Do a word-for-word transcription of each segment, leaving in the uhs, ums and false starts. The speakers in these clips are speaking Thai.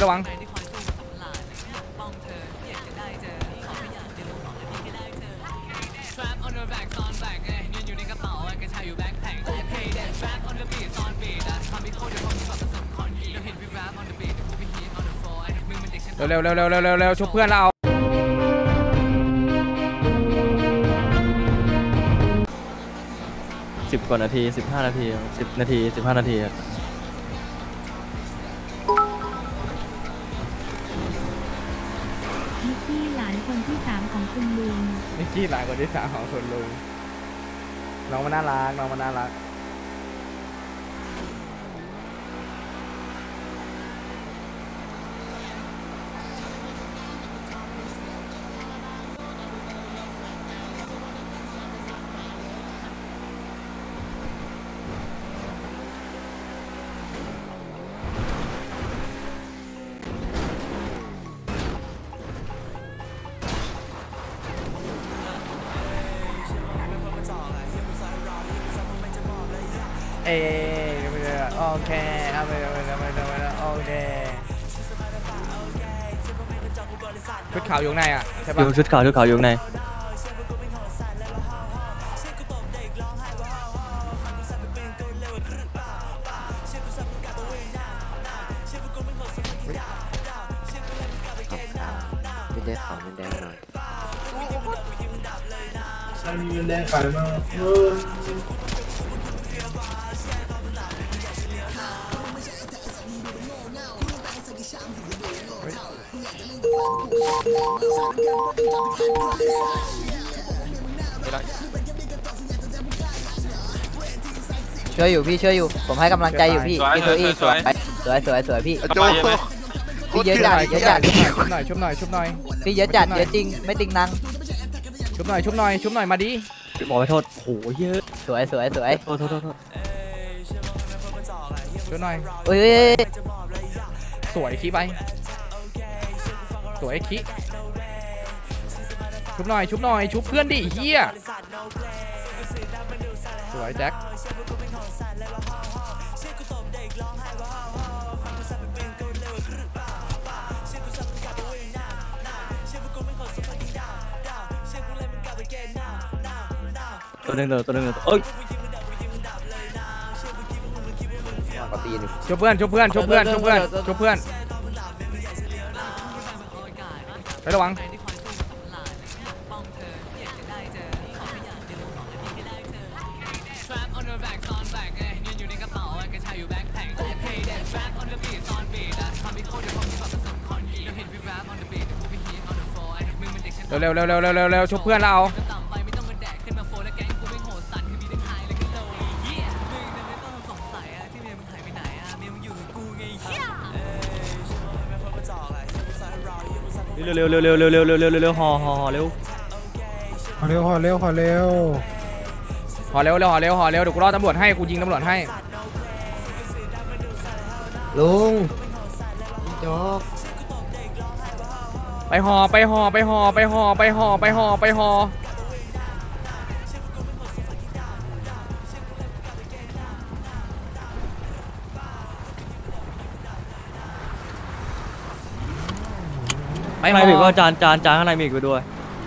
ระวังเร็วเร็วเร็วเร็วเร็วเร็วชุบเพื่อนเราสิบกว่านาทีสิบห้านาทีสิบนาทีสิบห้านาทีนิกกี้หลานคนที่สามของคุณลุงนิกกี้หลานคนที่สามของคุณลุงน้องมันน่ารักน้องมันน่ารักเอโอเคเอาไปเอาไปเอาไปเอาไปโอเคชุดขาวอยู่ในอ่ะใช่ปะชุดขาวชุดขาวอยู่ในไม่ได้ขาวไม่ได้หน่อยมันมีแดงขายมาช่วยอยู่พี่ช่วยอยู่ผมให้กำลังใจอยู่พี่พี่โซอี้สวยสวยสวยสวยพี่พี่เยอะจัดเยอะจัดชุบหน่อยชุบหน่อยชุบหน่อยพี่เยอะจัดเยอะจริงไม่ติงนังชุบหน่อยชุบหน่อยชุบหน่อยมาดิบอกไปโทษโหเยอะสวยสวยสวยโทษโทษโทษชุบหน่อยเอ้ยสวยขี้ไปสวยขี้ชุบหน่อยชุบหน่อยชุบเพื่อนดิเฮียสวยแจ็คตัวหนึ่งตัวหนึ่งเอ้ยชุบเพื่อนชุบเพื่อนชุบเพื่อนชุบเพื่อนชุบเพื่อนไประวังเร็วเร็วเร็วเร็วเร็วเร็วชุบเพื่อนเราเร็วเร็วเร็วเร็วเร็วเร็วเร็วเร็วเร็วห่อห่อเร็วห่อเร็วห่อเร็วห่อเร็วห่อเร็วเร็วห่อเร็วห่อเร็วเดี๋ยวกูรอตำรวจให้กูยิงตำรวจให้ลุงจบไปห่อไปห่อไปห่อไปห่อไปห่อไปห่อไปห่อไม่ไม่ผิดว่าจานจานจานข้างในมีอีกด้วย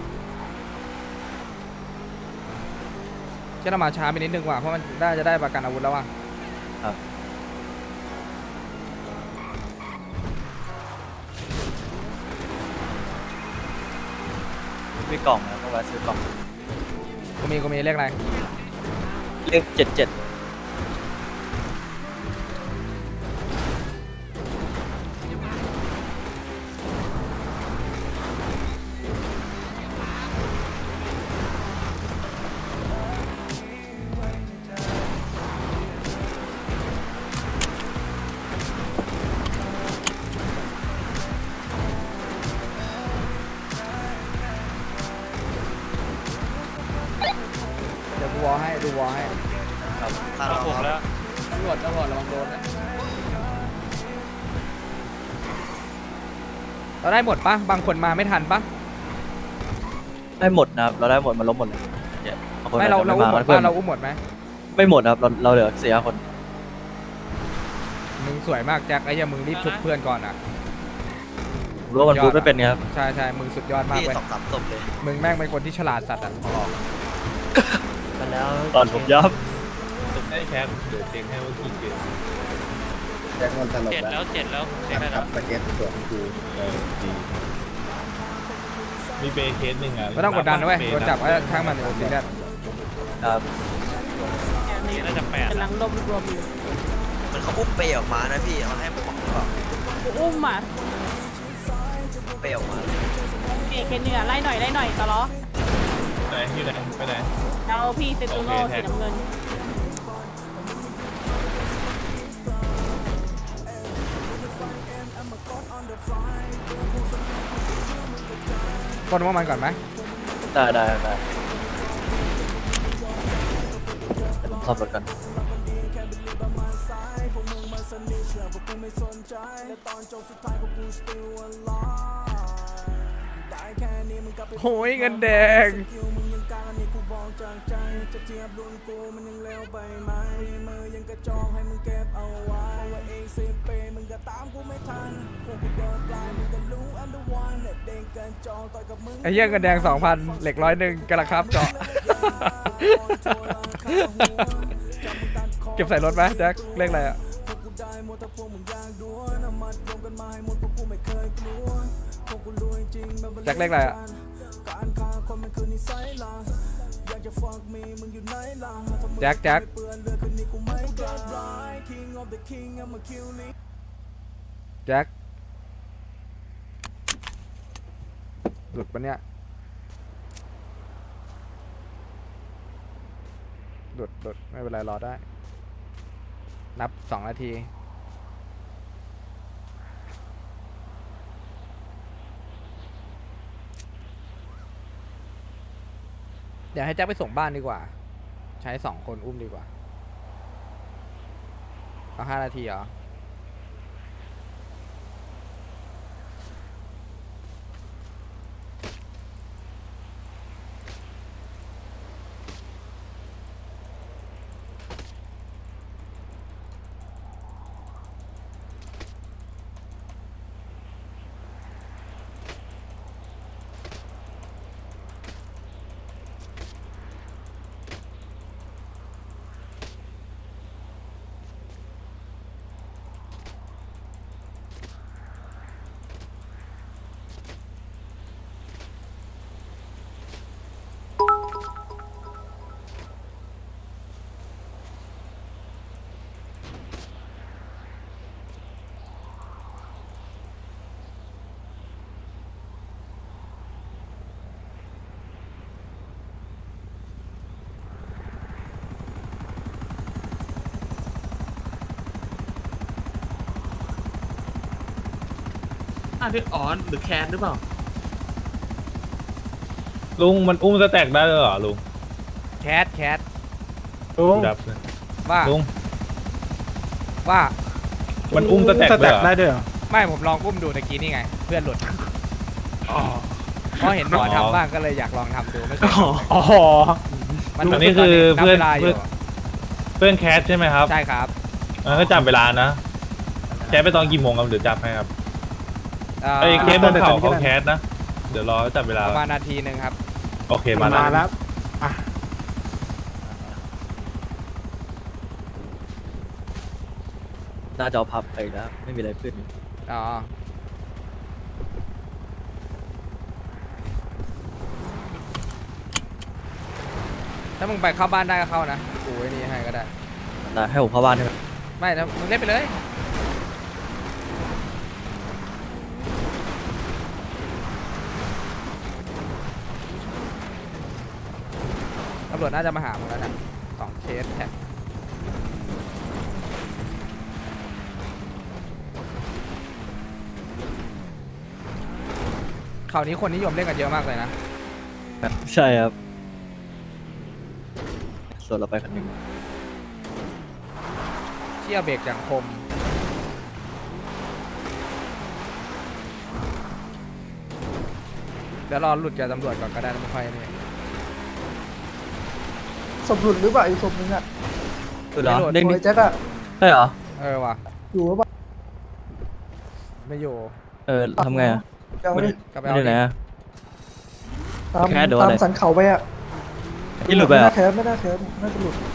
เชื่อเรามาช้าไปนิดนึงว่ะเพราะมันได้จะได้ประกันอาวุธแล้วว่ะครับมีกล่องนะต้องแวะซื้อกล่องกูมีกูมีเลขอะไรเลขเจ็ดเจ็ดวอลให้ดูวอลให้ครับครับผมแล้วตำรวจตำรวจระวังโดนนะเราได้หมดปะบางคนมาไม่ทันปะได้หมดนะครับเราได้หมดมันล้มหมดเลยไม่เราเราอุ้มหมดปะเราอุ้มหมดไหมไม่หมดครับเราเราเหลือสี่ห้าคนมึงสวยมากแจ็คไอ้ยังมึงรีบชุบเพื่อนก่อนอ่ะรู้ว่ามันพูดไม่เป็นไงครับใช่ใช่มึงสุดยอดมากพี่เว้ยสองสามศพเลยมึงแม่งเป็นคนที่ฉลาดสัตว์อ่ะขอบอกมาแล้วตอนผมยับได้แคปเดี๋ยวเช็คให้ว่ากี่เกมแจ็คมันตลกเจ็ดแล้วเจ็ดแล้วเจ็ดคแล้รัวบสเก็ตส่วนกูเออดีมีเบย์เคสหนึ่งอ่ะไม่ต้องกดดันนะเว้ยโดนจับไอ้ช่างมันโอ้ซีเรียสครับนี่น่าจะแปดกำลังรวบรวมอยู่มันเขาอุ้มเปย์ออกมานะพี่เอาให้ผมบอกหรือเปล่าอุ้มอ่ะเปย์ออกมาเอกเคนเหนือไล่หน่อยไล่หน่อยตลอไหนอยู่ไหนไปไหนเอาพี่เซตูโน่สีน้ำเงินคนว่ามันก่อนไหมได้ได้ได้เดี๋ยวผมสอบรถกันโอ้ยเงินแดงไอ้เหี้ยเงินแดงสองพันเหล็กร้อยหนึ่งกระครับเจาะ เก็บใส่รถไหมแจ็คเลขอะไรอ่ะแจ็คเลขอะไรอ่ะแจ็คแจ็คแจ็คหลุดปะเนี่ยหลุดหลุดไม่เป็นไรรอได้นับสองนาทีเดี๋ยวให้แจ็คไปส่งบ้านดีกว่าใช้สองคนอุ้มดีกว่าเอาห้านาทีเหรออ่ะที่อ๋อนหรือแคนหรือเปล่าลุงมันอุ้มสแต็กได้เลยเหรอลุงแคทแคทลุงดับเลยว่าลุงว่ามันอุ้มสแต็กได้ด้วยเหรอไม่ผมลองอุ้มดูตะกี้นี่ไงเพื่อนหลุดเพราะเห็นหมอทำบ้างก็เลยอยากลองทำดูไม่เคยอ๋อมันอันนี้คือเพื่อนนับวลายู่เพื่อนแคสใช่ไหมครับใช่ครับงั้นก็จับเวลานะแคสไปตอนกี่โมงครับเดี๋ยวจับให้ครับเอ่อไอ้เคสบนเขาเขาแคสนะ เดี๋ยวรอจับเวลาประมาณนาทีหนึ่งครับโอเคมาแล้วหน้าจอพับไปแล้วไม่มีอะไรขึ้นอ๋อถ้ามึงไปเข้าบ้านได้ก็เข้านะกูไอ้นี่ให้ก็ได้ได้ให้ผมเข้าบ้านใช่ไหมไม่นะมึงเล่นไปเลยตำรวจน่าจะมาหามึงแล้วนะสองเคสแท็กข่าวนี้คนนิยมเล่นกันเยอะมากเลยนะใช่ครับส่วนเราไปคันหนึ่งเชี่ยเบรกอย่างคมเดี๋ยวรอหลุดจากตำรวจก่อนก็ได้นะไม่ค่อยนี่ศพหลุดหรือเปล่าอีกศพนึงอ่ะคือเหรอเด้งโอ้ดิยแจ็คอะใช่เหรอเออว่ะอยู่หรือเปล่าไม่อยู่เออทำไงอ่ะเอาไม่ดิได้กลับไปไม่เอาได้ไหนดิอะตามแคสหรือตาอะมไรสันเขาไปอ่ะที่หลุดไปไม่เหรน่าอแคสไม่น่าแคสน่าจะหลุด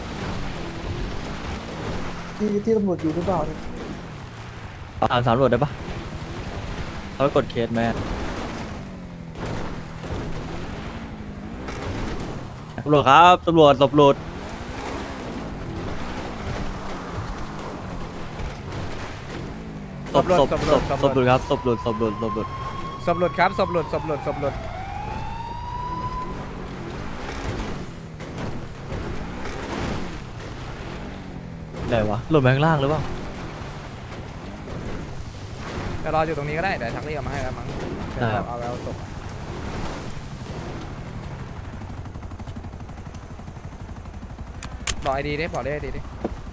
ที่ที่ตำรวจอยู่หรือเปล่าเนี่ยอ่านสามตำรวจได้ปะเขากดเคสไหมตำรวจครับตำรวจตำรวจศพศพศพศพหลุดครับศพหลุดศพหลุดศพหลุดศพหลุดครับศพหลุดศพหลุดศพหลุดไหนวะหลุดมาข้างล่างหรือเปล่าจะรออยู่ตรงนี้ก็ได้เดี๋ยวชักเรียกมาให้แล้วมั้งได้ครับเอาเอาศพบอกไอดีดิบอกเลขไอดีดิ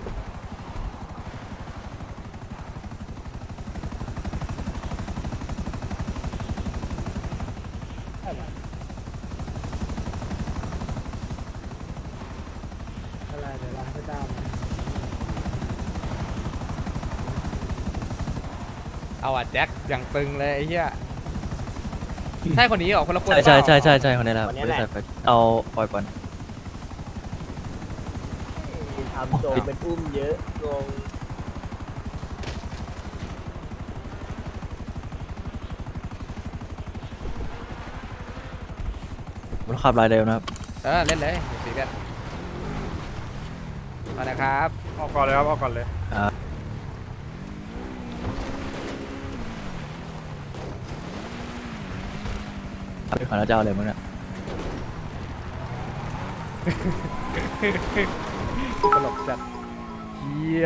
เอาอ่ะแจ็คอย่างตึงเลยไอ้เหี้ยใช่คนนี้เหรอคนละคนใช่ใช่ใช่ใช่ใช่คนนี้แหละบริษัทเอาปล่อยก่อนทำโจมเป็นอุ้มเยอะงงมันขับลายเร็วนะครับเออเล่นเลยสีเลือดมานะครับออกก่อนเลยครับออกก่อนเลยขับไปขวาแล้วจะเอาเลยมั้งเนี่ยตลกจัดเฮีย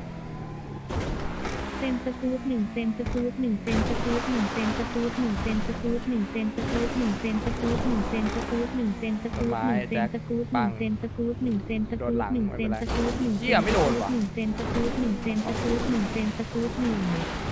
เซนสกู๊ปหนึ่งเซนสกู๊ปหนึ่งเซนสกู๊ปหนึ่งเซนสกู๊ปหนึ่งเซนสกู๊ปหนึ่งเซนสกู๊ปหนึ่งเซนสกู๊ปหนึ่งเซนสกู๊ปหนึ่งเซนสกู๊ปหนึ่งเซนสกู๊ปหนึ่งเซนสกู๊ปหนึ่งเซนสกู๊ปหนึ่งเซนสกู๊ปหนึ่งเฮียไม่โดนว่ะหนึ่งเซนสกู๊ปหนึ่งเซนสกู๊ปหนึ่งเซนสกู๊ปหนึ่ง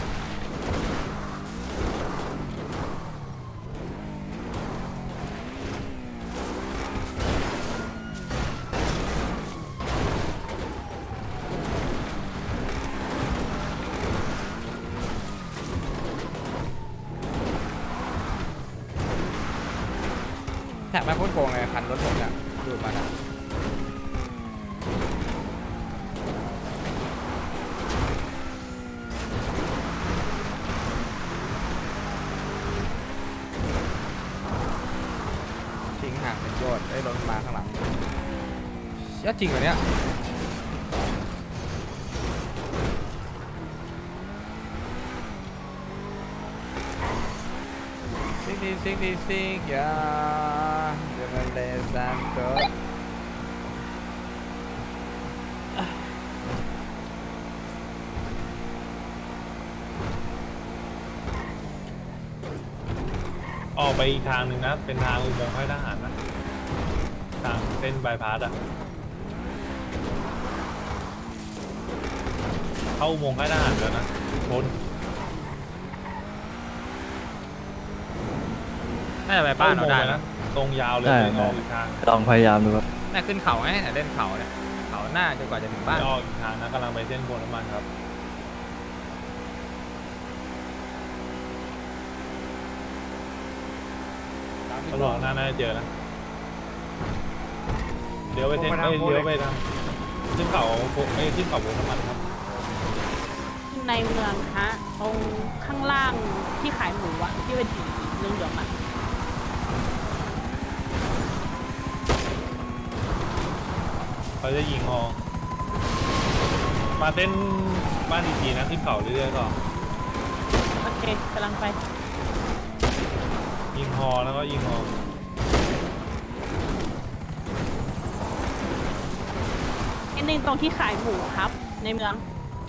แท็กแม่งโคตรโกงเลยคันรถผมเนี่ยดูดมานะทิ้งห่างเป็นโยชน์ไอ้ยรถมาข้างหลังเชี่ยจริงเหรอเนี่ยซิงดีซิงดีซิงยาเดมันเลซันโตออกไปอีกทางหนึ่งนะเป็นทางอุโมงค์ค่ายทหารนะทางเส้นบายพาสอะเข้าอุโมงค์ค่ายทหารแล้วนะชนน่าจะไปบ้านเราได้นะตรงยาวเลยได้ไม่ออกอีกทางลองพยายามดูครับน่าขึ้นเขาไงเนี่ยเล่นเขาเนี่ยเขาหน้าจนกว่าจะถึงบ้านไม่ออกอีกทางนะกำลังไปเส้นโพน้ำมันครับตลอดหน้าน่าจะเจอนะเดี๋ยวไปเส้นเอ้ยเดี๋ยวไปทางขึ้นเขาไอ้ยขึ้นเขาโพน้ำมันครับในเมืองฮะตรงข้างล่างที่ขายหมูอะที่เป็นสีเหลืองๆอะเขาจะยิงฮอมาเต้นบ้านดีๆนะขึ้นเขาเรื่อยๆก็โอเคกำลังไปยิงฮอแล้วก็ยิงฮอนิดนึงตรงที่ขายหมูครับ ในเมือง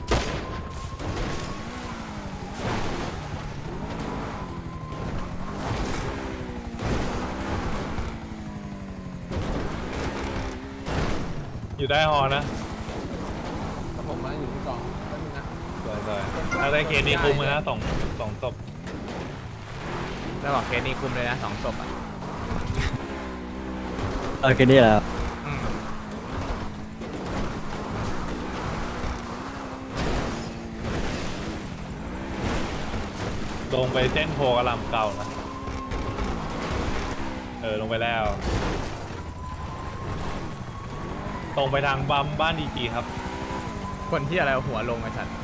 อยู่ได้ฮอนะผมมาอยู่ที่สองสวยๆถ้าได้เคสนี้คุ้มเลยนะสองสองศพแล้วบอกเคสนี้คุมเลยนะสองศพอ่ะเออแค่นี้แหละครับอืมลงไปเส้นโพกระลำเก่านะเออลงไปแล้วตรงไปทางปั๊มบ้านดีจีครับคนที่อะไรเอาหัวลงไอ้สัตว์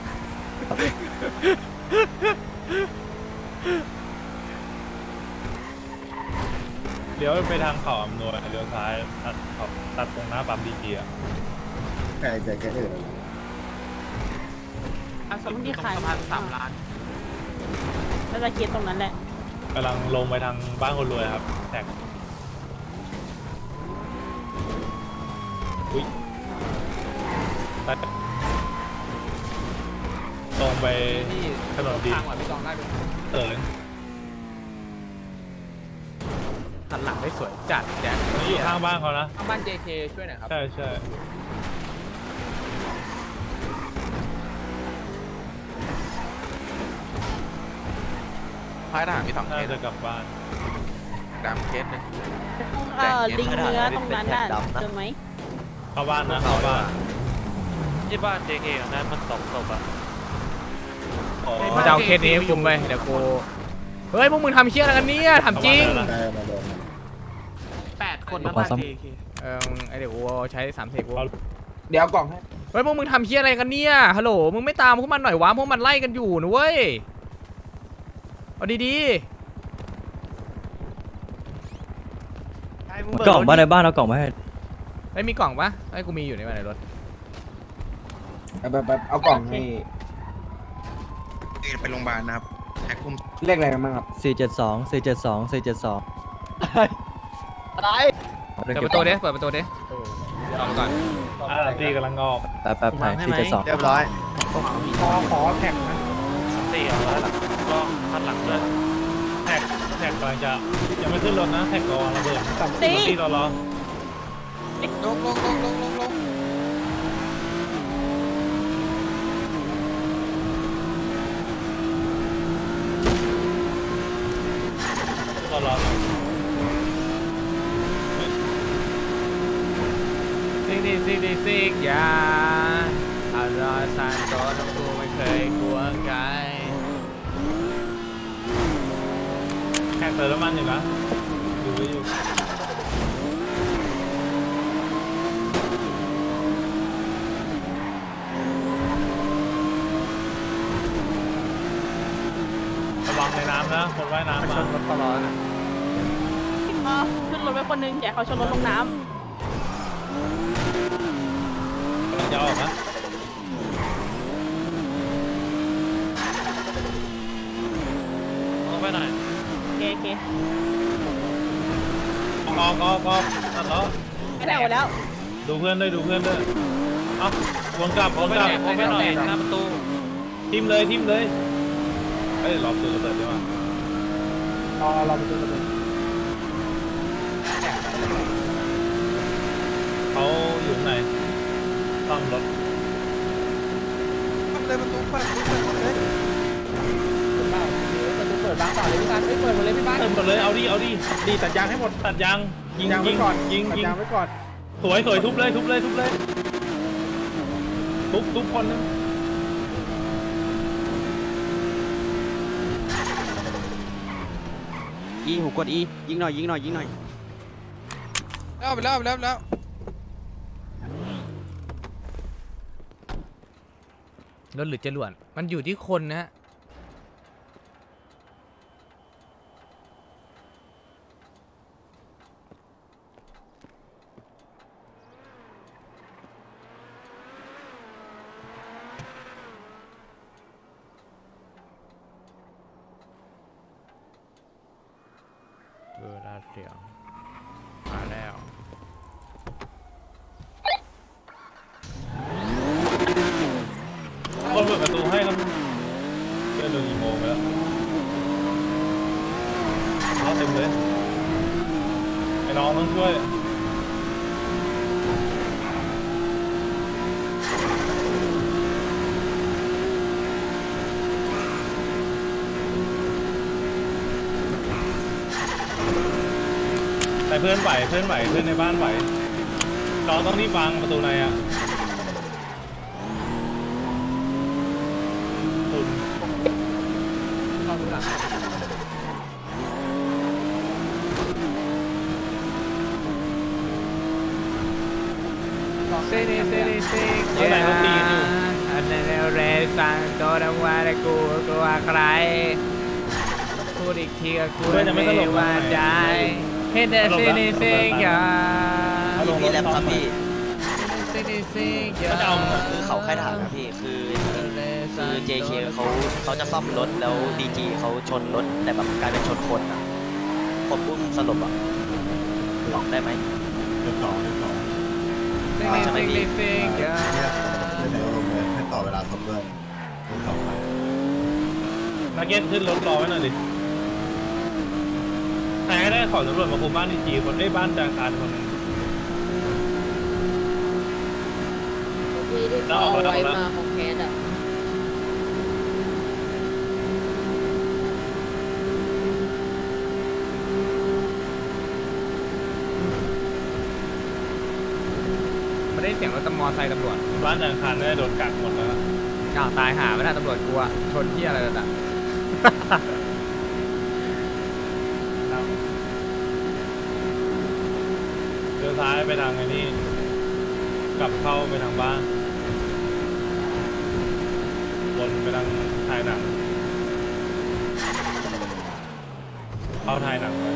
เลี้ยวไปทางเขาอำนวยเลี้ยวซ้ายตัดเขาตัดตรงหน้าปั๊มดีจีอ่ะใช่แต่แค่อื่นอาสมที่ขายมาสามล้านน่าจะคิดตรงนั้นแหละกำลังลงไปทางบ้านคนรวยครับแท็กอุ้ยไปตรงไปถนนดีทางหลังพี่กองได้ไหมเออหันหลังได้สวยจัดแจ๊คนี่อยู่ข้างบ้านเขานะข้างบ้าน เจ เค ช่วยหน่อยครับใช่ใช่พายทหารมีสองเคสจะกลับบ้านดำเคสหนึ่งเอ่อลิงเนื้อตรงนั้นน่ะเจอไหมเข้าบ้านนะเข้าบ้านที่บ้าน เจ เค นั้นมันตกตกอ่ะมาจะเอาเคสนี้ให้คุมไปเดี๋ยวกูเฮ้ยพวกมึงทำเชี่ยอะไรกันเนี่ยถามจริงได้มาลงแปดคนนะบ้าน เจ เคเออไอเดี๋ยวกูใช้สามสิบกูเดี๋ยวกล่องให้เฮ้ยพวกมึงทำเชี่ยอะไรกันเนี่ยฮัลโหลมึงไม่ตามพวกมันหน่อยวะพวกมันไล่กันอยู่นะเว้ยเอาดีกล่องบ้านในบ้านเอากล่องมาให้ๆไอ้ยมีกล่องปะไอ้ยกูมีอยู่ในบ้านในรถแบบแบบเอากล่องให้ไปโรงพยาบาลนะครับแท็กคุมเลขอะไรกันบ้างครับสี่เจ็ดสองสี่เจ็ดสองสี่เจ็ดสองอะไรเปิดประตูดิเปิดประตูดิลองก่อนอ่าตีกำลังออกแป๊บแป๊บไหนสี่เจ็ดสองเรียบร้อยขอขอแท็กนะสี่แล้วลองพันหลังด้วยแท็กแท็กกำลังจะยังไม่ขึ้นรถนะแท็กรอระเบิดตีตีรอรอลงลงลงลงลงลงรอรอซิกดิซิกดิซิกยาอารอซานโตน้องกูไม่เคยกลัวใครแท็กเติมน้ำมันอยู่นะดูไว้อยู่ระวังในน้ำนะคนว่ายน้ำมารถตลอดเออขึ้นรถไว้คนนึงอย่าเขาชนรถลงน้กำลังจะออกนะลงไปหน่อยำเคเคออกออกออกตัดล้อไม่ได้หมดแล้วดูเพื่อนด้วยดูเพื่อนด้วยเอ้าวนกลับวนกลับลงไปหน่อยหน้าประตูทิมเลยทิมเลยเอ้ยรอบตัวระเบิดใช่ไหมรอเราไปดูกันเลยเขาอยู่ข้างในซ่อมรถเลยประตูเปิดประตูเปิดเลยประตูเปิดบ้างต่อเลยพี่การไม่เปิดหมดเลยพี่บ้านเติมหมดเลยเอาดิเอาดิดีตัดยางให้หมดตัดยางยิงยางยิไว้งก่อนยิงตัดยิงยางไว้ก่อนสวยสวยทุบเลยทุบเลยทุบเลยทุบทุบคนนึงอีหูกดอียิงหน่อยยิงหน่อยยิงหน่อยแล้วไปแล้วไปแล้วแล้วรถหรือจรวดมันอยู่ที่คนนะฮะเออได้เสียงมาแล้วคนเปิดประตูให้แล้วเพื่อนโดนกี่โมงไปแล้วเอาเต็มเลยไอ้น้องต้องช่วยแต่เพื่อนไหวเพื่อนไหวเพื่อนในบ้านไหวเราต้องรีบวางประตูในอ่ะคุณเข้าดูหลังเซเนเซเนเซรถไหนรถตีอยู่อันนั้นเรซังโตดังว่าแต่กูกลัวใครพูดอีกทีก็กลัวไม่ว่าได้เฮดเซเนเซกาพี่แรปครับพี่เซเนเซกาก็จะเอาคือเขาค่ายทหารครับพี่คือคือ เจ เค เขาเขาจะซ่อมรถแล้ว ดี จี เขาชนรถแต่แบบกลายเป็นชนคนอ่ะผมอุ้มสลบอ่ะหลอกได้ไหมเรื่องต่อเรื่องต่อเซเนเซเนเซกาเรื่องไหนลงเลยให้ต่อเวลาทบด้วยเรื่องต่อไปนักเก็ตขึ้นรถรอไว้หน่อยดิใครก็ได้ขอตำรวจมาคุมบ้านดีจีคนได้บ้านจางคารคนหนึ่งมีที่เขาเอาไว้มาของแคสอ่ะไม่ได้เสียงรถตำมอไซค์ตำรวจบ้านจางคารได้โดนกัดหมดแล้วอ้าวตายหาไม่ได้ตำรวจกลัวชนที่อะไรต่างเลี้ยวซ้ายไปทางไอ้นี่กลับเข้าไปทางบ้านวนไปทางถ่ายหนังเข้าถ่ายหนังไป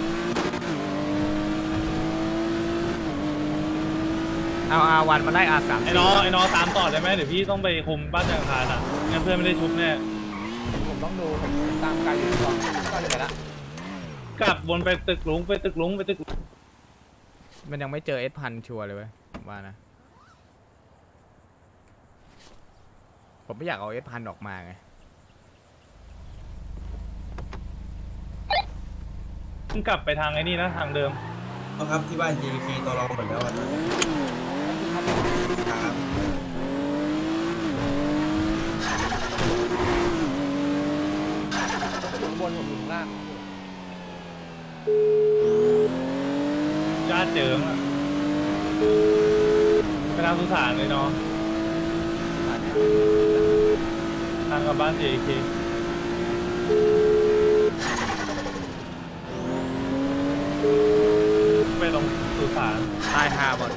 เอาอาวันมาไล่อาสามไอ้น้องไอ้น้องตามต่อได้ไหมเดี๋ยวพี่ต้องไปคุมบ้านจางคารอ่ะงั้นเพื่อนไม่ได้ชุบแน่ผมต้องดูผมตามไกลอยู่ก่อนก็เลยละกลับวนไปตึกลุงไปตึกลุงไปตึกลุงมันยังไม่เจอเอสพันชัวร์เลยเว้ยผมว่านะผมไม่อยากเอาเอสพันออกมาไงกลับไปทางไอ้นี่นะทางเดิมครับที่บ้าน เจ เค ตอรอหมดแล้วครับบนผมอยู่ข้างล่างญาติเจิมอ่ะไปทางสุสานเลยเนาะทางกับบ้าน เจ เค ไปตรงสุสานตายหาหมด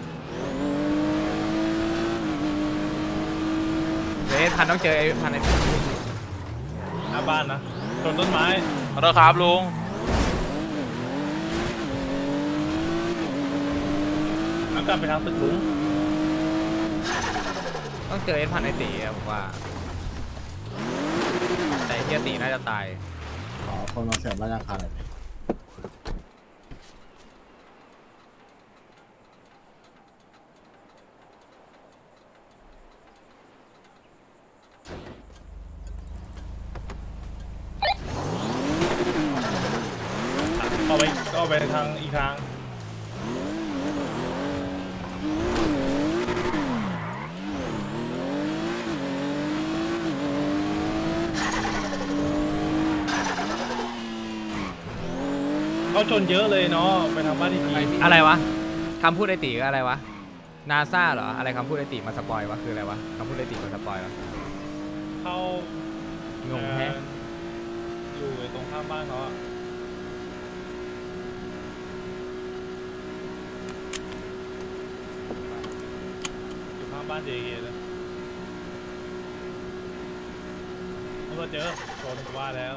เอสพันต้องเจอเอสพันในหน้าบ้านนะชนต้นไม้ขอโทษครับลุงแล้วกลับไปทางตึกลุงต้องเจอเอสพันในตีอะผมว่าแต่เฮียตีน่าจะตายขอคนมาเสริมบ้านราคาหน่อยก็ไปก็ไปทางอีกทางเขาชนเยอะเลยเนาะไปทางบ้านที่ดีอะไรวะคำพูดไอตีก็อะไรวะนาซาเหรออะไรคำพูดไอตีมาสปอยวะคืออะไรวะคำพูดไอตีมาสปอยวะเข้างงแฮะอยู่ตรงข้ามบ้านเขาอะอยู่ข้างบ้านเจเกเลยตำรวจเจอโดนว่าแล้ว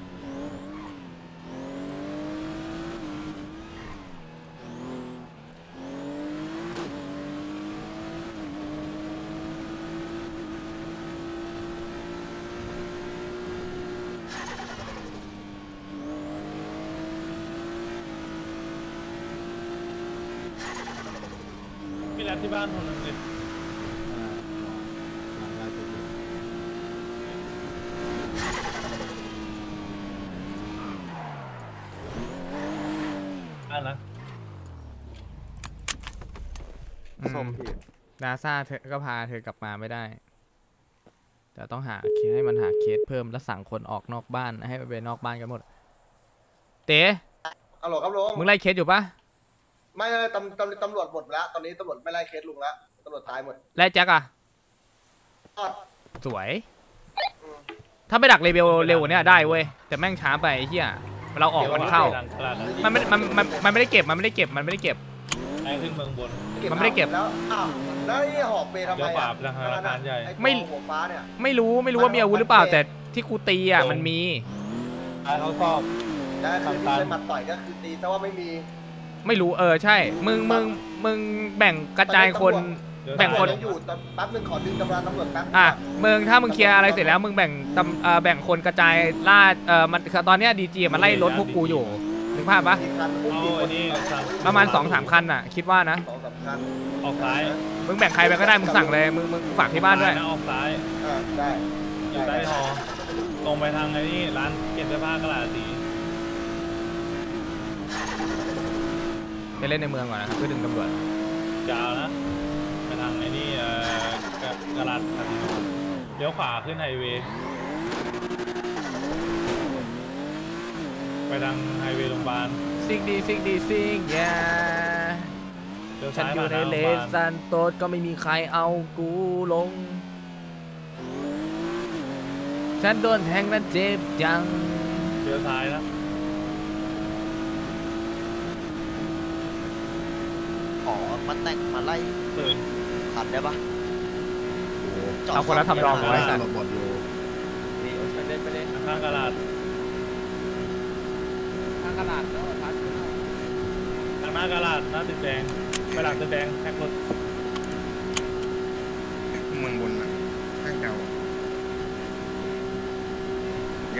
มีแรปที่บ้านคนหนึ่งเลยอ่ะนะส้มพี่นาซาเธอก็พาเธอกลับมาไม่ได้แต่ต้องหาให้มันหาเคสเพิ่มแล้วสั่งคนออกนอกบ้านให้ไปนอกบ้านกันหมดเต๋ฮัลโหลครับลุงมึงไล่เคสอยู่ปะไม่ไม่ตำตำตำรวจหมดแล้วตอนนี้ตำรวจไม่ไล่เคสลุงแล้วตำรวจตายหมดไล่แจ็คอะรอดสวย ถ้าไม่ดักเลเวลเร็วกว่านี้ได้เว้ยแต่แม่งช้าไปไอ้เหี้ยเราออกมันเข้ามันไม่มันมันมันไม่ได้เก็บมันไม่ได้เก็บมันไม่ได้เก็บไอ้ขึ้นเมืองบนเเก็บมันไม่ได้เก็บแล้วอ้าวแล้วนี่หอบเปทำไมเดี๋ยวปราอ่ะบทางธนาคารใหญ่อ้ตัวไม่หัวฟ้าเนี่ยไม่รู้ไม่รู้ว่ามีอาวุธหรือเปล่า แต่ที่กูตีอ่ะมันมีท้ายเขาสอบได้คือที่ใช้หมัดต่อยก็คือตีแต่ว่าไม่มีไม่รู้เออใช่ มึงมึงมึงแบ่งกระจายคน แบ่งคนตำรวจยังอยู่ตอนแป๊บนึงขอดึงตำรวจตำรวจแป๊บนึงอ่ะมึงถ้ามึงเคลียร์อะไรเสร็จแล้วมึงแบ่งตำเอ่อแบ่งคนกระจายล่าเอ่อมันคือตอนเนี้ยดีจีมันไล่รถพวกกูอยู่นึกภาพปะกี่คันพวกเอากี่คอันนนี้สั่งประมาณสองสามคันน่ะ คิดว่านะสองสามคันออกซ้ายมึงแบ่งใครไปก็ได้มึงสั่งเลยมึงมึงฝากที่บ้านด้วยนะออกซ้ายอ่าได้อยู่ใต้หอตรงไปทางไอ้นี่ร้านเก็บเสื้อผ้ากระดาษสีไปเล่นในเมืองก่อนนะครับเพื่อดึงตำรวจยาวนะไปทางไอ้นี่เอ่อกระกระดาษคาสิโนเลี้ยวขวาขึ้นไฮเวย์ไปทางไฮเวย์โรงพยาบาลซิกดีซิกดีซิกแย่เลี้ยวฉันซ้ายอยู่มาในทางโรงเลพยาบาลซันโตสก็ไม่มีใครเอากูลง ฉันโดนแทงและเจ็บจังเลี้ยวซ้ายนะอ๋อมันแต่งมาไล่ตื่นทันได้ปะจดเอาคนละทำนองซ่ไว้มสัตหลว์บหมดอยู่ไปเล่นไปเล่นข้างกระดาษทางกระดาษแล้วทัดทางหน้ากระดาษหน้าตึกแดงไปหลังตึกแดงแท็กรถเมืองบนนะข้างเก่าใหญ่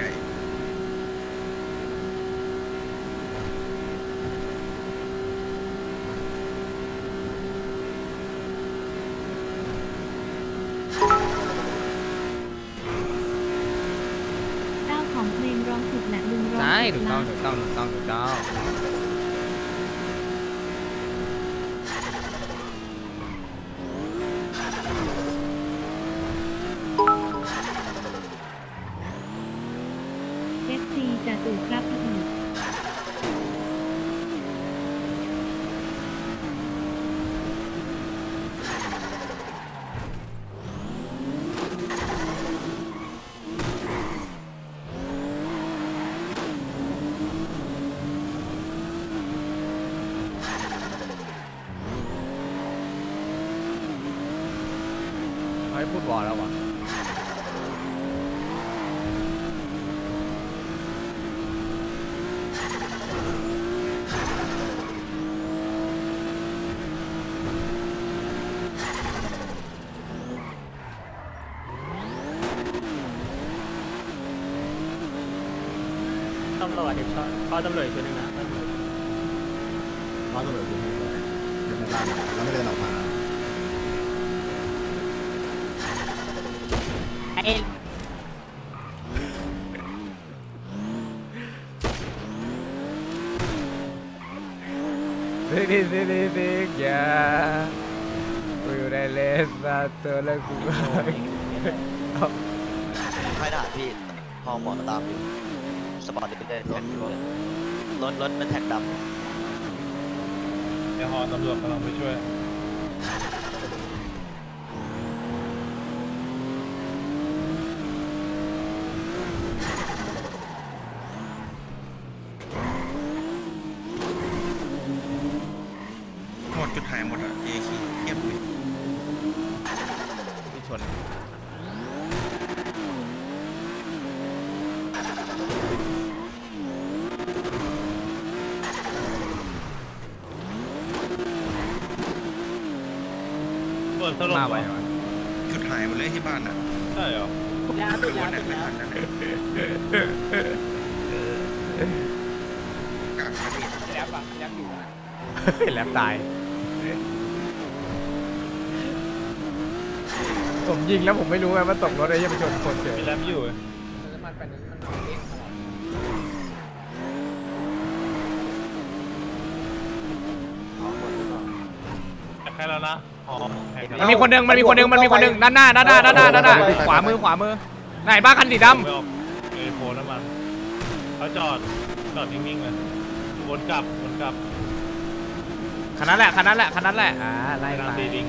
เจ้าของเพลงร้องผิดแหละลุงร้องใช่ผิถูดกต้องละถูกต้องถูกต้องถูกต้องเอฟซีจะตู่ครับอีกเขาให้พูดวอลแล้ววะตำรวจอีกข้อตำรวจอีกคนนึงนะร้านตำรวจอยู่ที่ไหนอยู่ในร้านแล้วไม่เดินออกมาไอ้ซิกดีซิกดีซิกแย่กูอยู่ในเลซันโตสแล้วกูก็ค่ายทหารพี่พอหมอตามอยู่สปอร์ตดิเดอร์แท็กอยู่เลยรถรถเป็นแท็กดำเดี๋ยวหอตำรวจกำลังไปช่วยหมดจุดหายหมดอ่ะเอคีเก็บเลยที่ชนเปิดสลบมาเหไวรอวะจุดหายหมดเลยที่บ้านอ่ะใช่เหรอยาทุตุกคยานอ่ะตุไม่ยาทันนั่นเลยกากมาดิแล้วปะยังอยู่นะแลบตาย ผมยิงแล้วผมไม่รู้ไงว่าตกรถไอ้ยังไปชนคนเฉยมีแรมอยู่น้ำมันไปนั้นมันเด้งตลอดแต่แค่แล้วนะหอแท็กมันมีคนหนึ่งมันมีคนหนึ่งมันมีคนหนึ่งด้านหน้าด้านหน้าด้านหน้าด้านหน้าขวามือขวามือไหนบ้านคันสีดไม่ออกเอโฟน้ำมันเขาจอดจอดนิ่งๆเลยวนกลับวนกลับำคันนั้นแหละคันนั้นแหละคันนั้นแหละอ่าไล่ไปทางไปตีดิง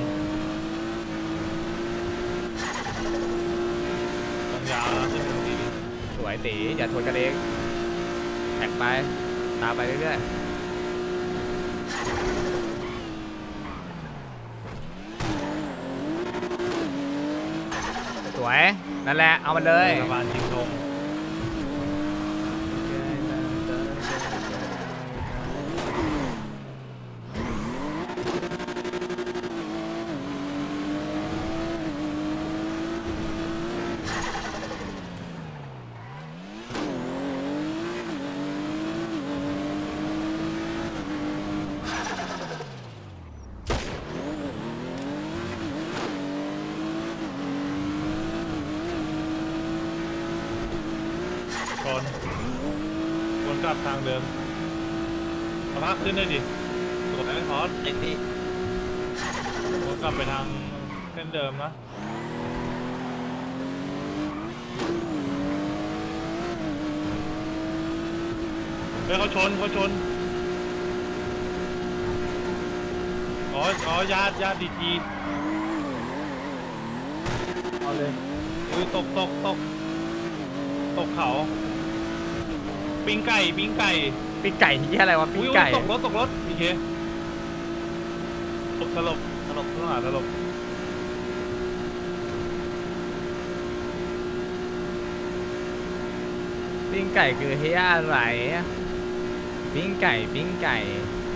ตรงยาวแล้วขึ้นทางตีดิงสวยตีอย่าทวนกันเองแท็กไปตามไปเรื่อยๆวยนั่นแหละเอามันเลยสะพานชิงธง ชนวนกลับทางเดิมเอาพักขึ้นได้ดิตัวไหนพอสเล็กพี่วนกลับไปทางเส้นเดิมนะเฮ้ยเขาชนเขาชนอ๋ออ๋อญาติญาติดีจีเอาเลยอุ้ยตกตกตกตกเขาปิ้งไก่ปิ้งไก่ปิ้งไก่ที่อะไรวะปิ้งไก่ตกรถตกรถโอเคตกสลบสลบต้องหาสลบปิ้งไก่คือเฮียอะไรปิ้งไก่ปิ้งไก่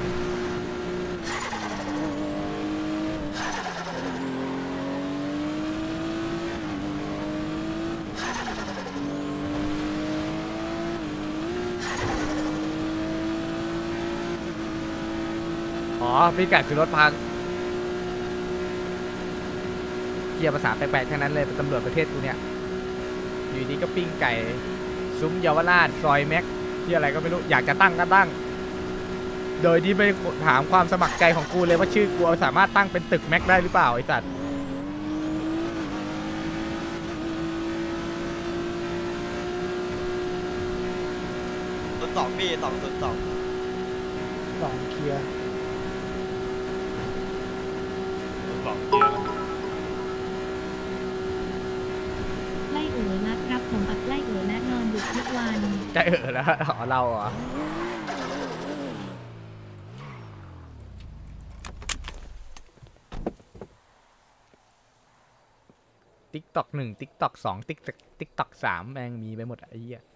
อ๋อปิ้งไก่คือรถพังเกี่ยวภาษาแปลกๆทั้งนั้นเลยเป็นตำรวจประเทศกูเนี่ยอยู่ดีก็ปิ้งไก่ซุ้มเยาวราชซอยแม็กที่อะไรก็ไม่รู้อยากจะตั้งก็ตั้งโดยที่ไม่ถามความสมัครใจของกูเลยว่าชื่อกูสามารถตั้งเป็นตึกแม็กได้หรือเปล่าไอ้สัตว์ศูนย์สองพี่สองศูนย์สองสองเคลียร์สองเกียร์ไล่เอ๋อนะครับผมอัดไล่เอ๋อและนอนดึกทุกวันใจเออแล้วอ๋อเราเหรอติ๊กตอกหนึ่งติ๊กตอกสองติ๊กติ๊กตอกสามแม่งมีไปหมดไอ้เหี้ย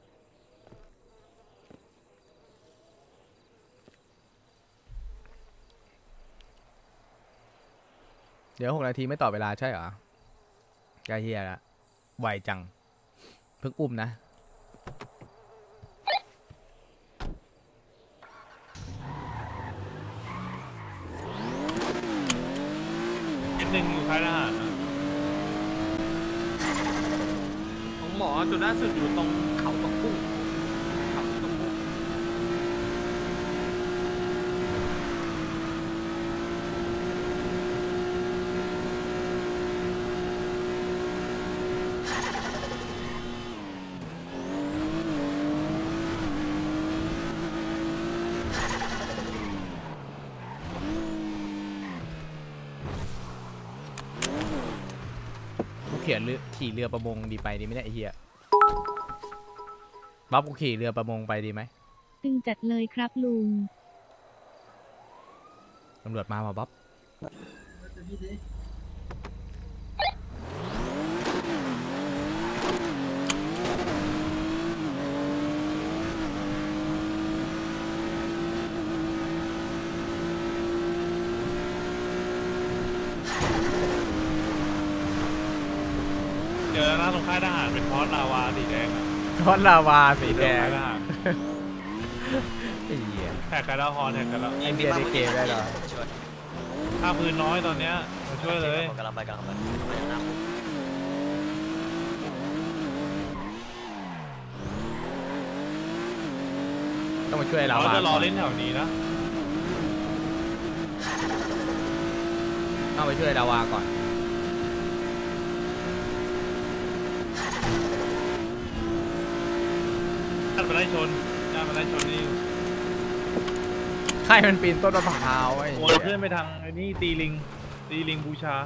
เดี๋ยวหกนาทีไม่ต่อเวลาใช่เหรอไอ้เหี้ยละไวจังเพิ่งอุ้มนะนิดนึงอยู่ค่ายทหารนะของหมอจุดล่าสุดอยู่ตรงเขาตกกุ้งเขาตกกุ้งเขียนเรือขี่เรือประมงดีไปดีไหมเนี่ยไอ้เหี้ยบ๊อบกูขี่เรือประมงไปดีไหมตึงจัดเลยครับลุงตำรวจมาว่ะบ๊อบเจอหน้าตรงค่ายทหารเป็นพอสลาวาสีแดงอะทอดลาวาสีแดงค่ายทหารไอ้เหี้ยแท็กกันแล้วฮอนแท็กกันแล้วไอ้เหี้ยได้เกมได้เหรอช่วยค่าพื้นน้อยตอนเนี้ยมาช่วยเลยกำลังไปกำลังไปไปหน้าคุกต้องมาช่วยลาเราวาจะรอก่อนเล่นแถวนี้นะต้องไปช่วยลาวาก่อนญาติมาไล่ชนญาติมาไล่ชนนี่ใครมันปีนต้นมะพร้าวไอ้โอนเหี้ยเพื่อนไปทางไอ้นี่ตีลิงตีลิงบูชา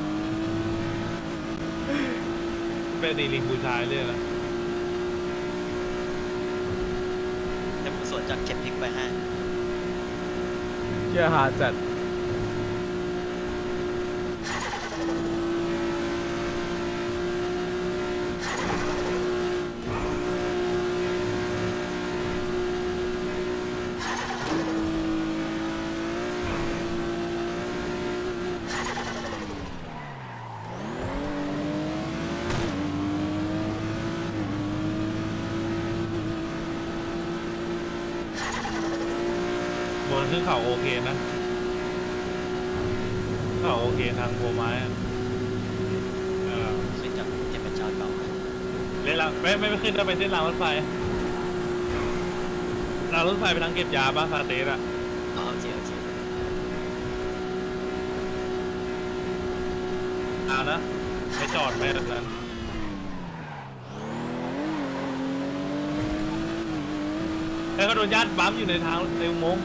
ไปตีลิงบูชาเรื่อยนะเชื่อหาจัดบนขึ้นเขาโอเคนะเขาโอเคทางโพไม้อะเออซึ่งจากเจ็บเป็นชาวเก่าเล่นละไม่ไม่ไม่ขึ้นแล้วไปเส้นรางรถไฟรางรถไฟไปทางเก็บยาบ้างซาเตสอะอ๋อโอเคโอเคเอานะไม่จอดไม่แบบนั้นแล้วก็โดนญาติปั๊มอยู่ในทางในอุโมงค์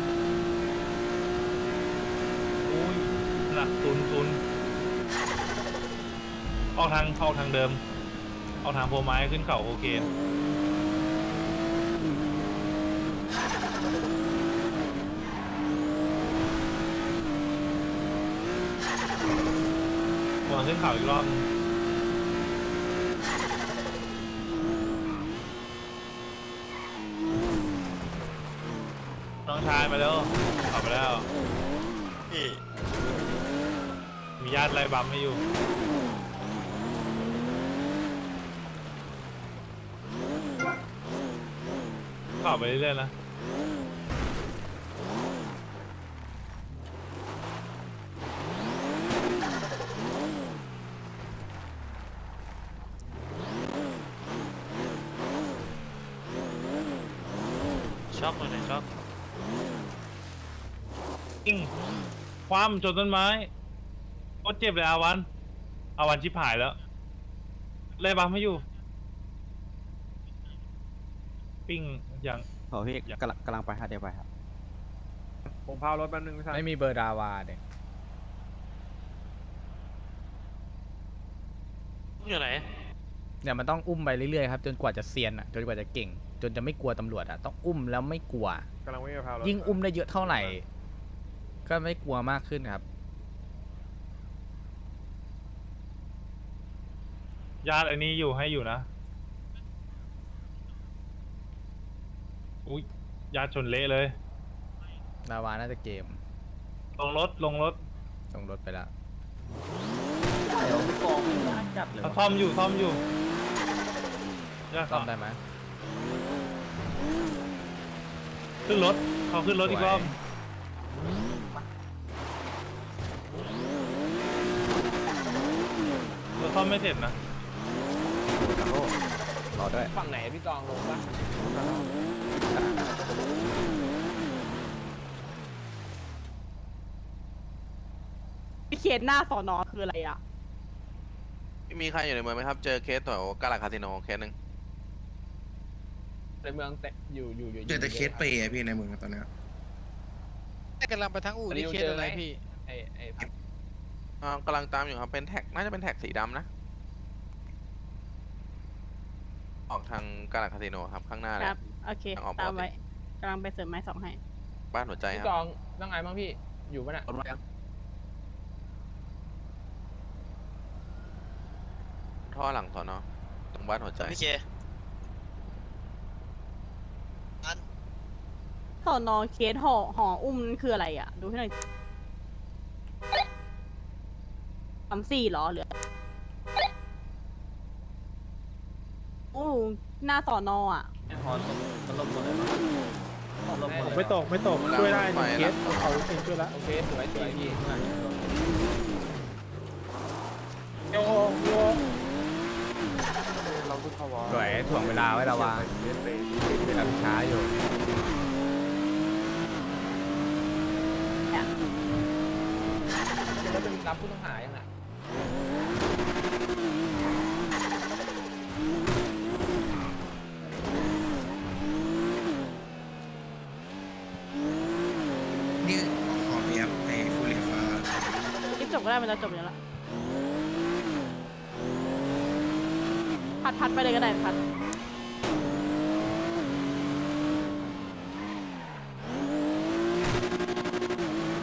อุ้ยหนักตุนตุนออกทางออกทางเดิมออกทางโพไม้ขึ้นเขาโอเควนขึ้นเขาอีกรอบน้องชายมาแล้วขับไปแล้วมีญาติไล่บัมไม่อยู่ขับไปเรื่อยๆนะช็อกเลยช็อกอิงความจนต้นไม้โคตรเจ็บเลยอาวันอาวันชิบหายแล้วไล่บัมไม่อยู่ปิ้งอย่างโอ้พี่กำลังกำลังไปฮะเดี๋ยวไปครับผมพารถแป๊บนึงพี่ชายไม่มีเบอร์ดาวาเด็กอยู่ไหนเนี่ยมันต้องอุ้มไปเรื่อยๆครับจนกว่าจะเซียนอ่ะจนกว่าจะเก่ง จนจะไม่กลัวตำรวจอ่ะต้องอุ้มแล้วไม่กลัวกำลังวิ่งไปพารถยิ่งอุ้มได้เยอะเท่าไหร่ ก็ไม่กลัวมากขึ้นครับญาติอันนี้อยู่ให้อยู่นะอุ้ยญาติชนเละเลยดาวาน่าจะเกมลงรถลงรถส่งรถไปแล้วเดี๋ยวกองไม่น่าจัดเลยเขาซ่อมอยู่ซ่อมอยู่ญาติซ่อมได้ไหมขึ้นรถเขาขึ้นรถอีกรอบรถซ่อมไม่เสร็จนะรอด้วยฝั่งไหนพี่ตองลงปะพี่เขตหน้าสอนอคืออะไรอ่ะมีใครอยู่ในเมืองไหมครับ เจอเคสแถวกาลาคาสิโนเคสหนึ่งในเมืองแต่อยู่อยู่อยู่เจอแต่เคสเปย์อะพี่ในเมืองตอนเนี้ยกำลังไปทั้งอู่ที่เคสอะไรพี่ไอไออ่ากำลังตามอยู่ครับ เป็นแท็ก น่าจะเป็นแท็กสีดำนะ ออกทางกาลาคาสิโนครับ ข้างหน้าเลคยรับ โอเคทางออกปตาก มติไว้กำลังไปเสริมไม้สองให้บ้านหัวใจคพี่รับตองต้องไงบ้างพี่อยู่ปะน่ะรถมายังท่อหลังสอนอตรงบ้านหัวใจพี่เคสอนอเคสห่อห่ออุ้มนั่นคืออะไรอ่ะ ดูให้หน่อยสามสี่เหรอเหลือโอ้หน้าสอนออ่ะฮอนมันลมหมดเลยมั้งลมหมดเลยไม่ตกไม่ตกช่วยได้หนึ่งเคสเขาเองช่วยแล้วโอเคสวยสวยพี่โยโยเราพูดเขาวอสวยถ่วงเวลาไว้ดาวาเวลาช้าอยู่แล้วเป็นรับผู้ต้องหายังไงนี่ขอเพียบไอ้ฟูเรียฟ้าคลิปจบก็ได้มันจะจบอยู่แล้วพัดพัดไปเลยก็ได้พัดพ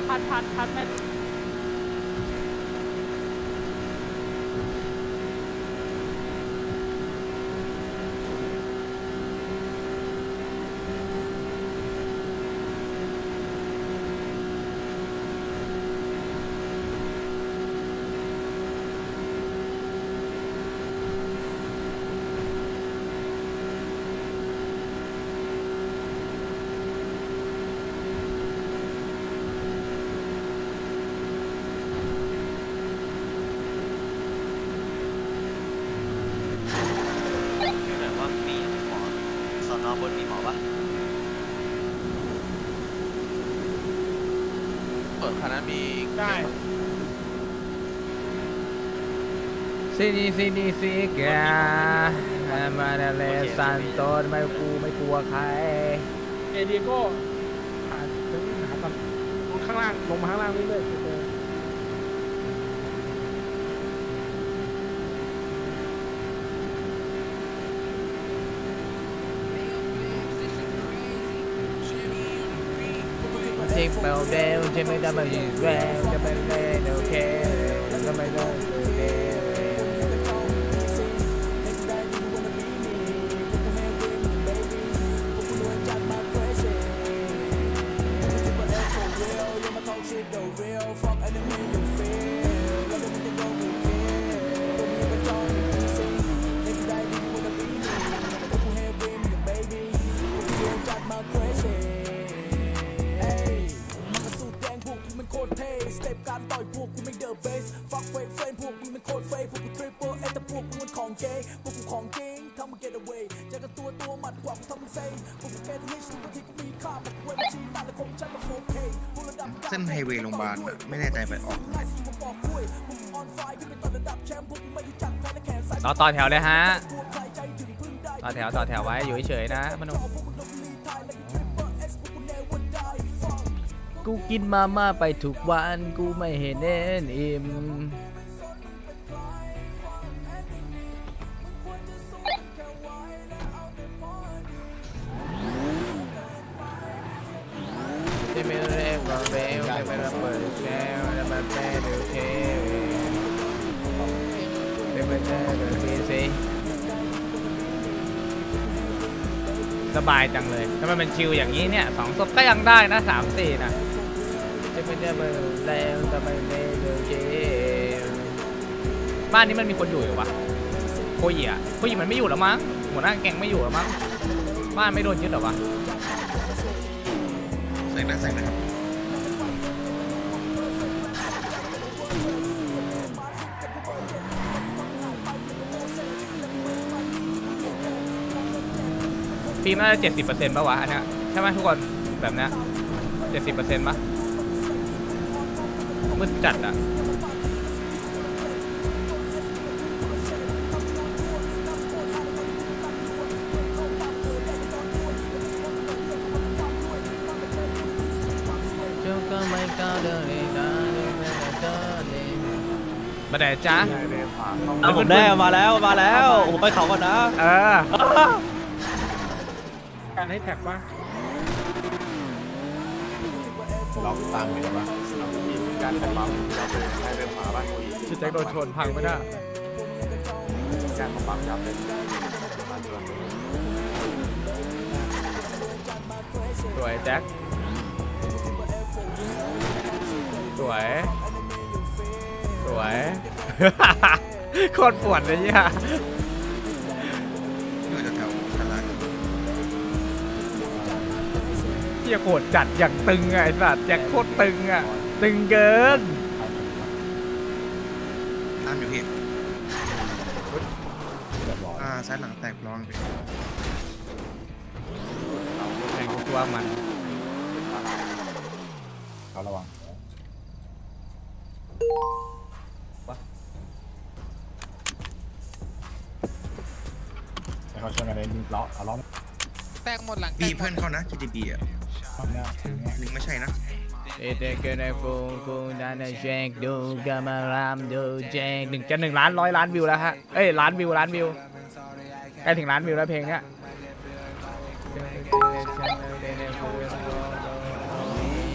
พัดพัดพัดไม่บนมีหมอปะเปิดคันนั้นมีได้ซีนีซีนีซีแกมาเลซันโตนไม่กูไม่กลัวใครเอเดียโก้หาถึงหาก่อนข้างล่างลงมาข้างล่างเรื่อยๆเจอ Take my day, take my time, take my day, okay, take my day. เส้นไฮเวย์โรงพยาบาลอะไม่แน่ใจไปออกต่อต่อแถวเลยฮะต่อแถวต่อแถวไว้อยู่เฉยๆนะมนุษย์กูกินมาม่าไปทุกวันกูไม่เห็นเน้นอิ่มที่ไม่เรียกว่าเบลที่ไม่รับเปิดแชร์ที่ไม่เปิดโอเคที่ไม่เปิดโอเคสิสบายจังเลยถ้ามันเป็นชิลอย่างนี้เนี่ยสองศพก็ยังได้นะสามสี่นะที่ไม่ได้เปิดแล้วที่ไม่เปิดโอเคบ้านนี้มันมีคนอยู่หรือวะโคยิอ่ะโคยิมันไม่อยู่แล้วมั้งหัวหน้าแก๊งไม่อยู่แล้วมั้งบ้านไม่โดนยึดหรอวะใส่นะใส่นะฟิล์มน่าจะเจ็ดสิบเปอร์เซ็นต์ป่าวะอันเนี้ยใช่ไหมทุกคนแบบเนี้ยเจ็ดสิบเปอร์เซ็นต์ป่ะมืดจัดอ่ะมาไหนจ๊ะผมได้มาแล้วมาแล้วผมไปเขาก่อนนะเออการให้แท็กว่าล็อกตามไปว่าการแท็กปั๊มเราไปให้เรื่องหาบ้านคุยชุดแจ็คโดนชนพังไม่ได้การของปั๊มยับเลยสวยแจ็คสวยสวยโคตรปวดเลยเนี่ยอยู่แถวๆตลาดเที่ยโคตรจัดอย่างตึงไงไอ้สัตว์แจ็คโคตรตึงอ่ะตึงเกินตามอยู่พี่อ่าซ้ายหลังแตกร้องพี่แข่งตัวมันเขาระวังเขาชนกันเลยล้อเอาล้อแตกหมดหลังบีเพื่อนเขานะ จี ที บี อ่ะลิงไม่ใช่นะเอเดเกนไอฟูฟูดันไอเชคดูกามารามดูเจงหนึ่งจะหนึ่งล้านร้อยล้านวิวแล้วฮะเอ้ยล้านวิวล้านวิวใกล้ถึงล้านวิวแล้วเพลงเนี้ย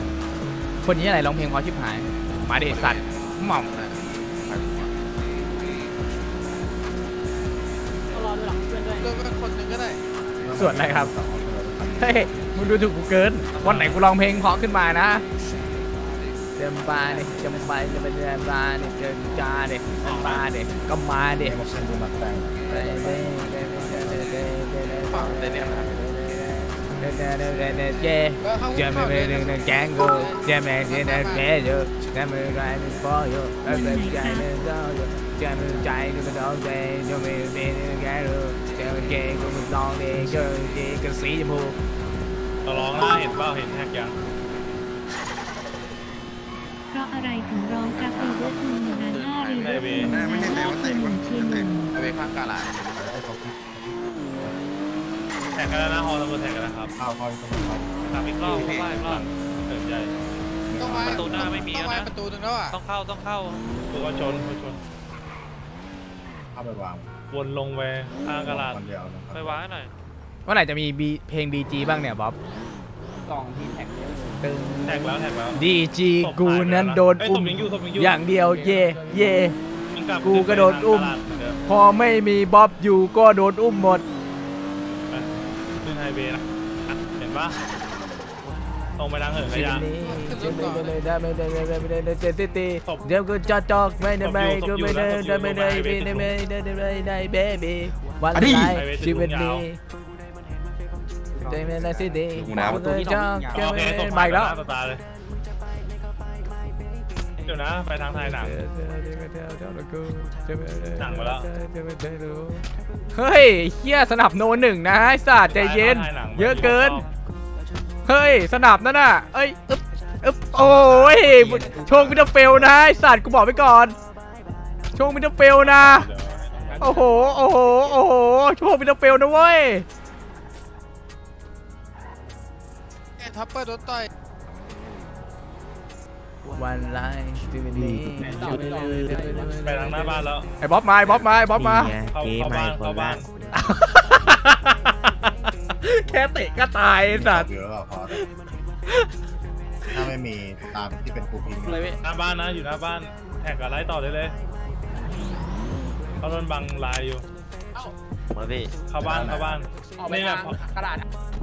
คนนี้อะไรร้องเพลงเพราะชิบหายมาเด็สัตว์หม่อมรอดูหลังเพื่อนด้วยเลือกเป็นคนหนึ่งก็ได้ส่วนอะไรครับเฮ้ยมึงดูถูกกูเกินวันไหนกูร้องเพลงเพราะขึ้นมานะเดิมบาเนี่ยจำไปจะไปเดิมบาเนี่ยเดินจาเนี่ยเดินบาเนี่ยก็มาเด็กฝั่งเดนเนี่ยนะครับเย่จะไม่เป็นแกงกูจะไม่เป็นแกงอยู่จะไม่ไรไม่พออยู่จะไม่ใจไม่ก็อยู่จะไม่ใจก็ไม่ต้องใจจะไม่เป็นแกงอยู่จะไม่แกงก็ไม่ต้องเด็กก็เด็กก็สีชมพูเราร้องนะเห็นเปล่าเห็นแท็กยังเพราะอะไรถึงร้องกราฟีเวอร์หนึ่งล้านห้ารีเวอร์หนึ่งล้านห้าหนึ่งเชียร์หนึ่งไอเวข้างกาลาดแท็กกันแล้วนะฮอลตำรวจแท็กกันนะครับข้าวพอยตำรวจทำอีกรอบเข้าบ้านอีกรอบเติมใจต้องไว้ประตูหน้าไม่มีต้องแล้วไว้นะประตูหนึ่งแล้วอ่ะต้องเข้าต้องเข้าตัวชนตัวชนเข้าไปวางวนลงไปข้างกระดาษคนเดียวนะไปวางหน่อยเมื่อไหร่จะมีบีเพลง บี จี บ้างเนี่ยบ๊อบกล่องที่แท็กตึงแท็กแล้วแท็กแล้วดี จี กูนั้นโดนอุ้มอย่างเดียวเย่เย่กูก็โดนอุ้มพอไม่มีบ๊อบอยู่ก็โดนอุ้มหมดขึ้นไฮเวย์นะเห็นปะตรงไปทางเหินขยะเดี๋ยวก็จอดจอกไม่ได้ไม่ก็ไม่ได้ไม่ได้ไม่ได้ไม่ได้ไม่ได้ไม่ได้เบบี้วันไหนชีวิตนี้ใจไม่ได้สิดีมันก็จอกก็ไม่ได้ไปแล้วเดี๋ยวนะไปทางไทยหนังหนังมาแล้วเฮ้ยเฮียสนับโนหนึ่งนะไอ้สัตว์ใจเย็นเยอะเกินเฮ้ยสนับนั่นน่ะเอ้ยอึ๊บอึ๊บโอ้ยโชคมิเตอร์เฟลนะไอ้สัตว์กูบอกไว้ก่อนโชคมิเตอร์เฟลนะโอ้โหโอ้โหโอ้โหโชคมิเตอร์เฟลนะเว้ยไอ้ทัพเปอร์โดนต่อยวันไลฟ์สตรีมนี้ไปทางหน้าบ้านแล้วไอ้บ๊อบมาไอ้บ๊อบมาไอ้บ๊อบมาเข้าเข้าบ้านเข้าบ้านแค่เตะก็ตายไอ้สัตว์เยอะพอถ้าไม่มีตามที่เป็นกูพิงหน้าบ้านนะอยู่หน้าบ้านแท็กกับไลท์ต่อได้เลยเขาโดนบังลายอยู่มาพี่เข้าบ้านเข้าบ้านนี่แบบกระดาษ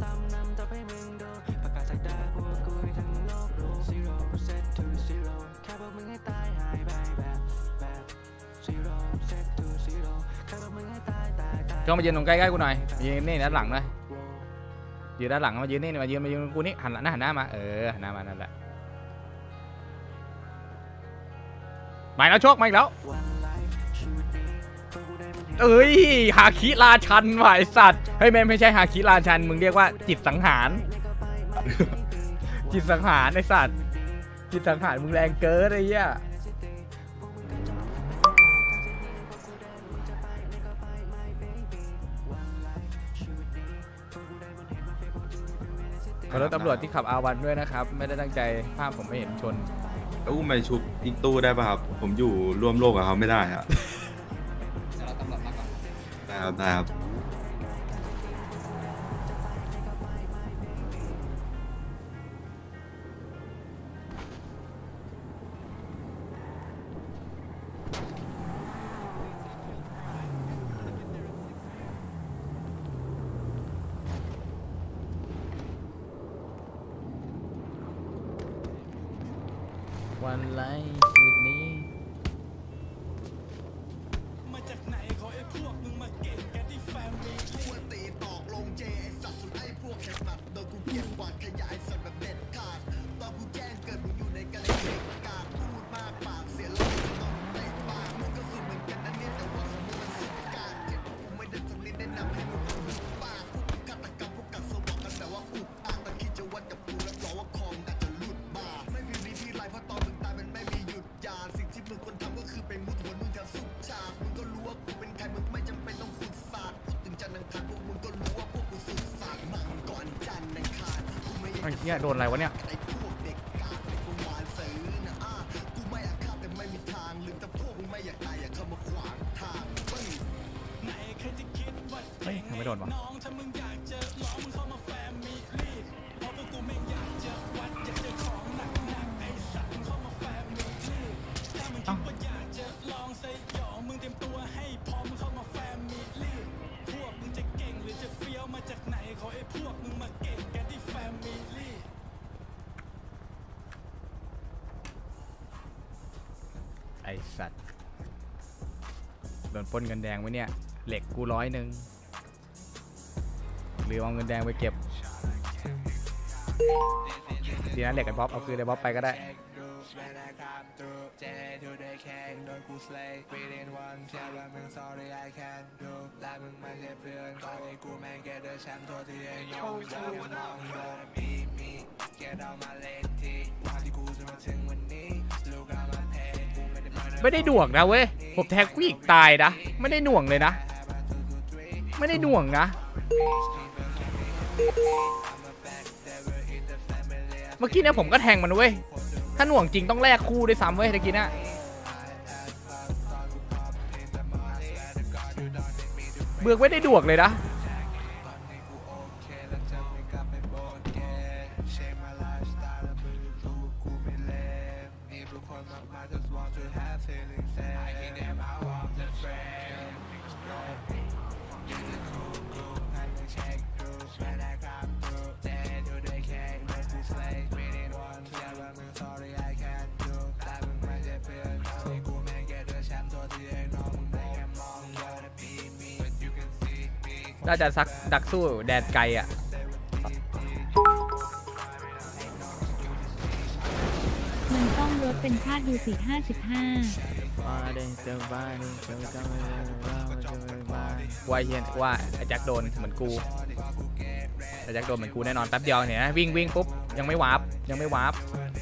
จ้องมายืนตรงใกล้ๆกูหน่อยยืนนี่ด้านหลังเลยยืนด้านหลังมายืนนี่มายืนมายืนกูนี่หันหน้าหันหน้ามาเออหันหน้ามานั่นแหละไปแล้วโชคมาอีกแล้วเอ้ยฮาคิราชันว่ะไอสัตว์เฮ้ยไม่ไม่ใช่ฮาคิราชันมึงเรียกว่าจิตสังหาร จิตสังหารไอสัตว์จิตสังหารมึงแรงเกินไอ้เหี้ยขอโทษตำรวจที่ขับอาวันด้วยนะครับไม่ได้ตั้งใจภาพผมไม่เห็นชนแล้วอุ้มไปชุบอีกตู้ได้ป่ะครับผมอยู่ร่วมโลกกับเขาไม่ได้อะได้ครับได้ครับวันไลฟ์ชีวิตนี้มาจากไหนขอไอ้พวกมึงมาเก่งกันที่แฟมิลี่ตีตอกลงไอ้เนี่ยโดนอะไรวะเนี่ยเฮ้ยยังไม่โดนวะไอสัตว์โดนปล้นเงินแดงไว้เนี่ยเหล็กกูร้อยหนึ่งหรือเอาเงินแดงไปเก็บดีนะเหล็กไอ้บ๊อบเอาคืนไอ้บ๊อบไปก็ได้ไม่ได้หน่วงนะเว้ยผมแทงผู้หญิงตายนะไม่ได้หน่วงเลยนะไม่ได้หน่วงนะเมื่อกี้เนี่ยผมก็แทงมันเว้ยถ้าหน่วงจริงต้องแลกคู่ด้วยซ้ำเว้ยตะกี้นะเบือกไม่ได้ดวกเลยนะน่าจะซักดักสู้แดนไกลอ่ะมันต้องลดเป็นค่าดูสี่ห้าสิบห้าว่าเฮียนว่าไอ้แจ็คโดนเหมือนกูไอ้แจ็คโดนเหมือนกูแน่นอนแป๊บเดียวเนี่ยนะวิ่งวิ่งปุ๊บยังไม่วาร์ปยังไม่วาร์ป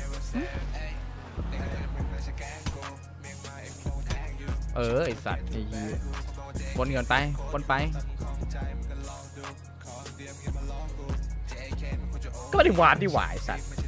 เออไอสัตว์ไอ้ยีบนเงินไปบนไปก็ไม่ได้วาร์ปที่หวายสัตว์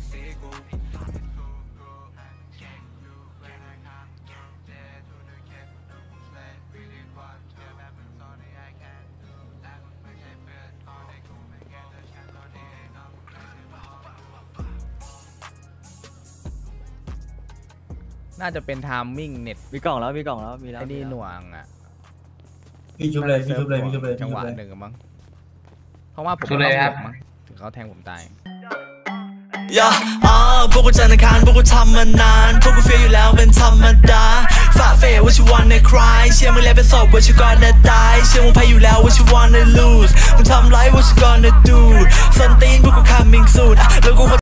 น่าจะเป็นไทม์มิ่งเน็ตมีกล่องแล้วมีกล่องแล้วมีแล้วไอ้นี่หน่วงอ่ะพี่ชุบเลยพี่ชุบเลยพี่ชุบเลยจังหวะหนึ่งมั้งเพราะว่าผมเลยครับถึงเขาแทงผมตายย่าอ่าพวกกูจันทร์คารพวกกูทำมานานพวกกูเฟียอยู่แล้วเป็นธรรมดาฝ่าเฟย what you wanna cry เชื่อมึงแล้วเป็นศพ what you gonna die เชื่อมึงแพ้อยู่แล้ว what you wanna lose มึงทำไร what you gonna do ส้นตีนพวกกู coming soon แล้วกู